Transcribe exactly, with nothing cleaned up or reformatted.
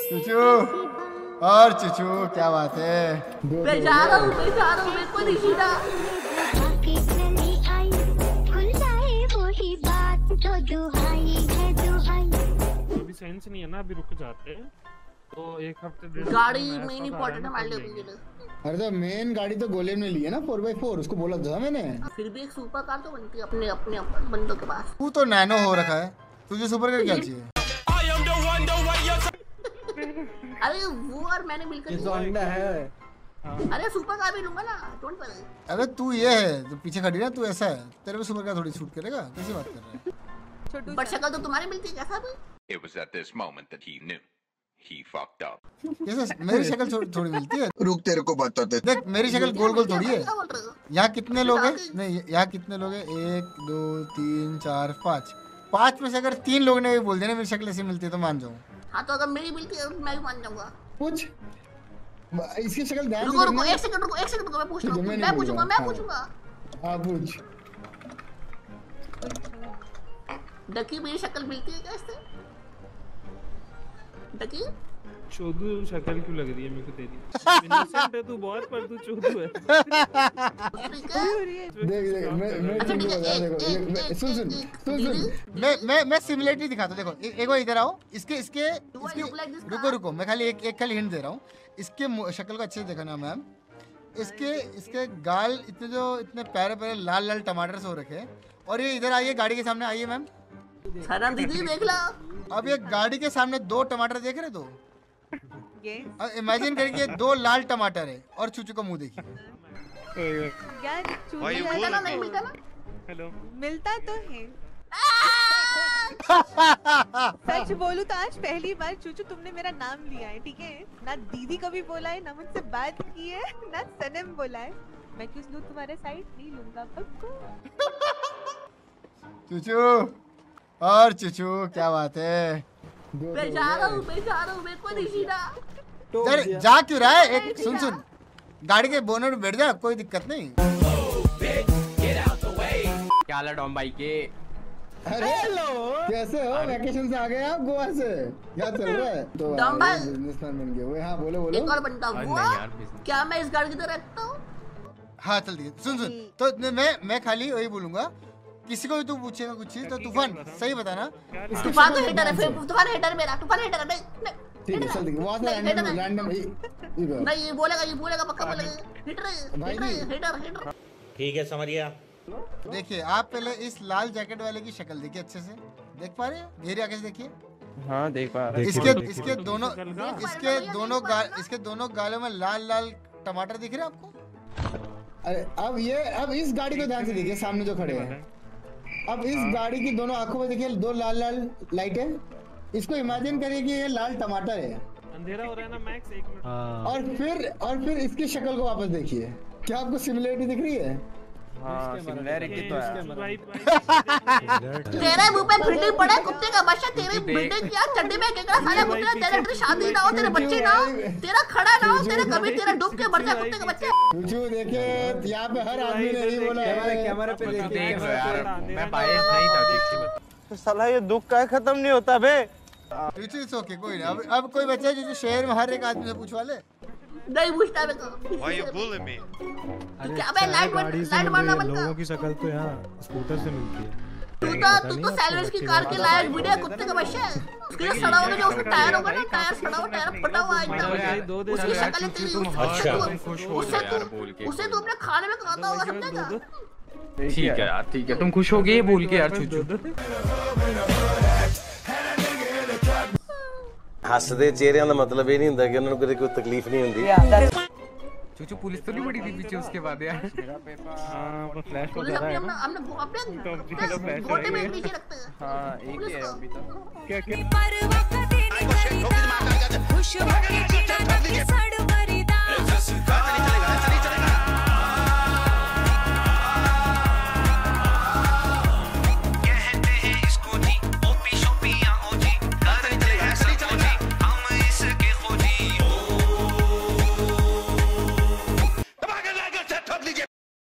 चुचू और चुचू क्या बात है। मैं जा रहा हूँ मैं जा रहा हूँ मेरे को नहीं छीना। अभी सेंस नहीं है ना, अभी रुक जाते हैं तो एक हफ्ते गाड़ी मेन इंपॉर्टेंट है हमारे लिए। अरे तो मेन गाड़ी तो गोले ने ली है ना फोर बाई फोर, उसको बोला था मैंने। फिर भी एक सुपर कार तो बनती है अपने अपने बंदों के पास। तू तो नैनो हो रखा है, तुझे सुपर कार क्या चाहिए? अरे वो और मैंने मिलकर ये तो अंडा है। अरे सुपर कार भी लूंगा ना, डोंट वरी। अरे तू ये है जो पीछे खड़ी है, तू ऐसा है, तेरे को सुपर कार थोड़ी शूट करेगा, कैसी बात कर रहा है? बट शक्ल तो तुम्हारी मिलती है कैसा भी। It was at this moment that he knew he fucked up. कैसे मेरी शक्ल थो, थोड़ी मिलती है? रुक तेरे को बताते। देख मेरी शक्ल गोल गोल थोड़ी है। यहाँ कितने लोग हैं? नहीं यहाँ कितने लोग हैं? एक दो तीन चार पाँच। पाँच में से अगर तीन लोग ने भी बोल दिया ना मेरी शक्ल ऐसी मिलती है तो मान जाऊँ। हाँ तो अगर मेरी मिलती है मैं भी मान जाऊंगा। पूछ इसकी शक्ल ध्यान से रुको रुको एक सेकंड रुको एक सेकंड रुको मैं पूछ रहा हूँ। मैं पूछूंगा मैं पूछूंगा। हाँ पूछ। डकी मेरी शक्ल मिलती है क्या इससे? डकी चोदू शक्ल क्यों लग रही है मेरे को तेरी? इनोसेंट है तू बहुत, पर तू चोदू है। देख देख मैं मैं देखो सुन सुन सुन सुन मैं मैं मैं सिमिलरिटी दिखाता हूं। देखो एक बार इधर आओ। इसके इसके इसके रुको रुको मैं खाली एक एक खाली हिंट दे रहा हूँ। इसके शक्ल को अच्छे से देखना मैम। इसके इसके गाल इतने जो इतने प्यारे प्यारे लाल लाल टमाटर से हो रखे हैं। और ये इधर आइए गाड़ी के सामने आइए मैम। सनम दीदी देख ला। अब ये गाड़ी के सामने दो टमाटर देख रहे तो अब इमेजिन करिए दो लाल टमाटर है और चूचू का मुंह देखिए। यार मिलता ना नहीं मिलता ना? हेलो मिलता तो है। सच बोलूं तो आज पहली बार चूचू तुमने मेरा नाम लिया है, ठीक है? ना दीदी कभी बोला है, ना मुझसे बात की है, ना सनम बोला है। मैं क्यों लूं तुम्हारे साइड? नहीं लूंगा पक्का। चूचू और चूचू क्या बात है। मैं जा रहा हूँ मैं जा रहा हूँ मेरे को नहीं छीना। यार जा क्यों रहा है? एक सुन सुन गाड़ी के बोनट में बैठ जा, कोई दिक्कत नहीं। क्या हाल है डॉम भाई के? अरे कैसे हो? वैकेशन से आ गए आप गोवा से? क्या चल रहा है? तो बिजनेसमैन बन गए वो। हाँ बोलो बोलो। एक और बनता हुआ क्या मैं इस गाड़ी की तरह रखता हूँ? हाँ चल दिए। सुन सुन तो मैं मैं खाली वही बोलूंगा, किसी को भी तू पूछेगा कुछ चीज तो तूफान सही बताना। तूफान तो हेटर है, फिर तूफान हेटर मेरा, तूफान हेटर है। नहीं ठीक है चल ठीक है। वहां से रैंडम रैंडम नहीं ये बोलेगा ये बोलेगा पक्का बोलेगा। Hater hater hater hater. ठीक है समझ गया। देखिए आप पहले इस लाल जैकेट वाले की शक्ल देखिए अच्छे से। देख पा रहे हैं? गहरी आंखें से देखिए। हाँ देख पा रहा। इसके इसके दोनों इसके दोनों गाल इसके दोनों गालों में लाल लाल टमाटर दिख रहे हैं आपको? अरे अब ये अब इस गाड़ी को ध्यान से देखिए, सामने जो खड़े हैं। अब इस गाड़ी की दोनों आंखों में देखिए दो लाल लाल लाइटें। इसको इमेजिन करिए कि ये लाल टमाटर है। अंधेरा हो रहा है ना मैक्स, एक मिनट। और फिर और फिर इसकी शक्ल को वापस देखिए। क्या आपको सिमिलरिटी दिख रही है? हाँ सिमिलरिटी तो है। तेरे मुंह पे फिटिंग पड़ा है कुत्ते का बच्चा। तेरी बिल्डिंग क्या चड्डी में केकड़ा साले कुत्ते। तेरे तेरी शादी ना हो, तेरे बच्चे ना हो, तेरा खड़ा ना हो, तेरे कभी तेरा डूब के मर जाए कुत्ते का बच्चा। चूचू देखे यहाँ पे हर आदमी ने यही बोला है। कैमरे पे देख लो यार, मैं बायस नहीं था देख। तो साला ये दुख का खत्म नहीं होता बे। चूचू इट्स ओके कोई नहीं। अब अब कोई बच्चा है जो शहर में हर एक आदमी से पूछवा ले। नहीं पूछता मेरे को। Why you bullying me? क्या बे लाइट लाइट मारना बनता। लोगों की शक्ल तो यहाँ स्कूटर से मिलती है। तू तो तू तो सैलवेज की कार के लायक वीडियो कुत्ते का बच्चा। उसके सड़ा हुआ जो उसका टायर होगा ना, टायर सड़ा हुआ टायर फटा हुआ एकदम। उसकी शक्ल है तेरी। उससे तू उससे तू अपने खाने में खाता होगा समझेगा? ठीक है यार ठीक है, तुम खुश हो गए बोल के यार चूचू। हसदे चेहरे का मतलब ये नहीं होता कि उन्हें कोई तकलीफ नहीं होती। चूचू पुलिस तो नहीं बड़ी थी पीछे उसके बाद यार। हाँ वो फ्लैश हो पुलिस जा रहा है अपने ना। हमने अपने गोटे में नीचे रखते हैं। हाँ एक ही है अभी तो। क्या क्या खुश